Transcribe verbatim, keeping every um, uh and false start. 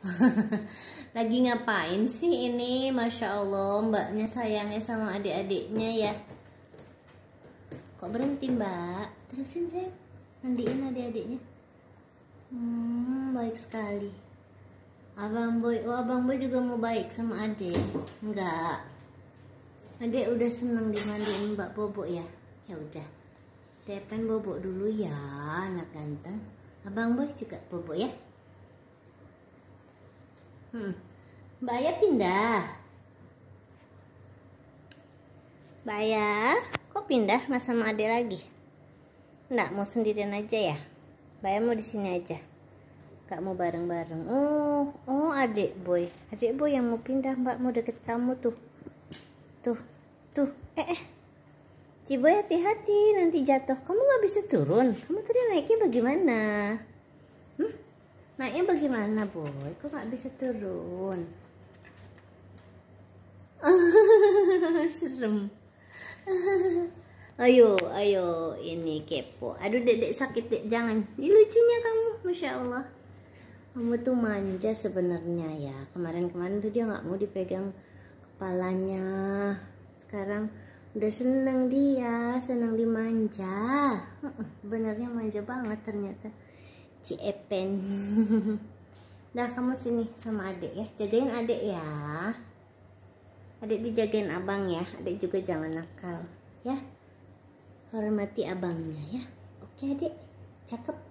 Lagi ngapain sih ini? Masya Allah, mbaknya sayangnya sama adik-adiknya ya. Kok berhenti mbak? Terusin sayang, mandiin adik-adiknya. Hmm, baik sekali. Abang Boy, oh abang Boy juga mau baik sama adik? Enggak. Adik udah seneng dimandiin mbak Bobo ya? Ya udah. Depan bobo dulu ya, anak ganteng. Abang Boy juga bobo ya. Hmm. Mbak Ayah pindah. Mbak Ayah, kok pindah nggak sama adik lagi? Nggak mau sendirian aja ya? Mbak Ayah mau di sini aja. Gak mau bareng-bareng. Oh, oh adik Boy, adik Boy yang mau pindah. Mbak mau deket kamu tuh, tuh, tuh. Eh, eh. Ciboy hati-hati nanti jatuh. Kamu nggak bisa turun. Kamu tadi naiknya bagaimana? Hmm? Naiknya bagaimana Boy? Kok nggak bisa turun? Serem. Ayo, ayo, ini kepo. Aduh dedek sakit dek, jangan. Ini lucunya kamu, masya Allah. Kamu tuh manja sebenarnya ya. Kemarin-kemarin tuh dia nggak mau dipegang kepalanya. Sekarang udah seneng dia, seneng dimanja. Benernya manja banget ternyata. Ciepen. Dah kamu sini sama adik ya, jagain adik ya. Adik dijagain abang ya, adik juga jangan nakal ya. Hormati abangnya ya. Oke adik, cakep.